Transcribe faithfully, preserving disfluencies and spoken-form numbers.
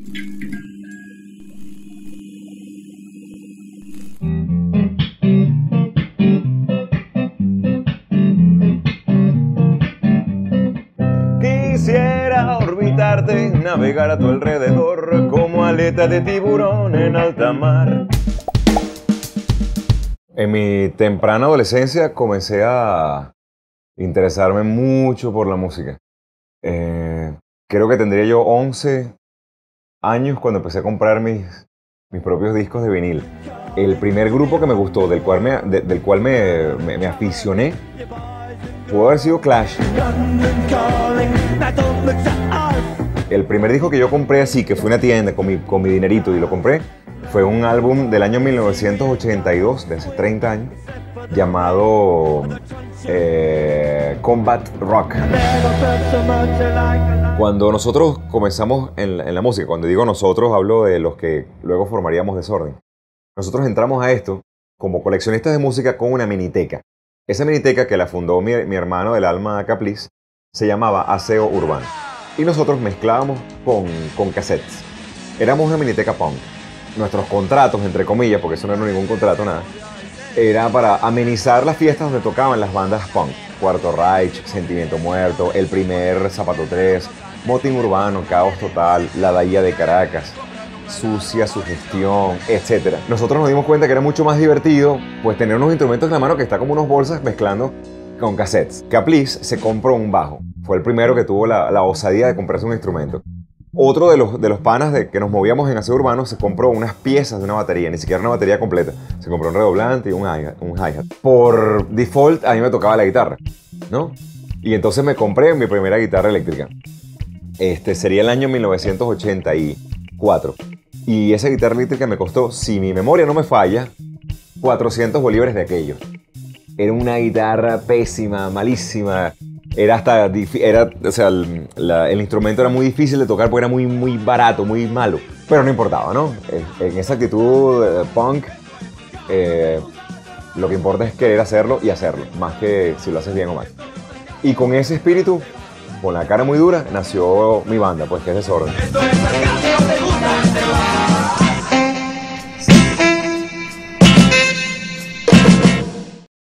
Quisiera orbitarte, navegar a tu alrededor como aleta de tiburón en alta mar. En mi temprana adolescencia comencé a interesarme mucho por la música. Eh, creo que tendría yo once años cuando empecé a comprar mis, mis propios discos de vinil. El primer grupo que me gustó, del cual me, de, del cual me, me, me aficioné, pudo haber sido Clash. El primer disco que yo compré así, que fue a una tienda con mi, con mi dinerito y lo compré, fue un álbum del año mil novecientos ochenta y dos, de hace treinta años, llamado eh, Combat Rock. Cuando nosotros comenzamos en la, en la música, cuando digo nosotros, hablo de los que luego formaríamos Desorden. Nosotros entramos a esto como coleccionistas de música con una miniteca. Esa miniteca, que la fundó mi, mi hermano del alma Capliz, se llamaba Aseo Urbano. Y nosotros mezclábamos con, con cassettes. Éramos una miniteca punk. Nuestros contratos, entre comillas, porque eso no era ningún contrato, nada, era para amenizar las fiestas donde tocaban las bandas punk. Cuarto Reich, Sentimiento Muerto, El Primer, Zapato tres, Motín Urbano, Caos Total, La Bahía de Caracas, Sucia, Sugestión, etcétera. Nosotros nos dimos cuenta que era mucho más divertido pues tener unos instrumentos en la mano que está como unos bolsas mezclando con cassettes. Capliz se compró un bajo. Fue el primero que tuvo la, la osadía de comprarse un instrumento. Otro de los, de los panas de que nos movíamos en Aseo Urbano se compró unas piezas de una batería, ni siquiera una batería completa. Se compró un redoblante y un hi-hat. Un hi-hat. Por default a mí me tocaba la guitarra, ¿no? Y entonces me compré mi primera guitarra eléctrica. Este sería el año mil novecientos ochenta y cuatro. Y esa guitarra eléctrica me costó, si mi memoria no me falla, cuatrocientos bolívares de aquello. Era una guitarra pésima, malísima. Era hasta, era, o sea, el, la, el instrumento era muy difícil de tocar porque era muy, muy barato, muy malo. Pero no importaba, ¿no? En, en esa actitud eh, punk, eh, lo que importa es querer hacerlo y hacerlo, más que si lo haces bien o mal. Y con ese espíritu, con la cara muy dura, nació mi banda, pues que es Desorden. Esto es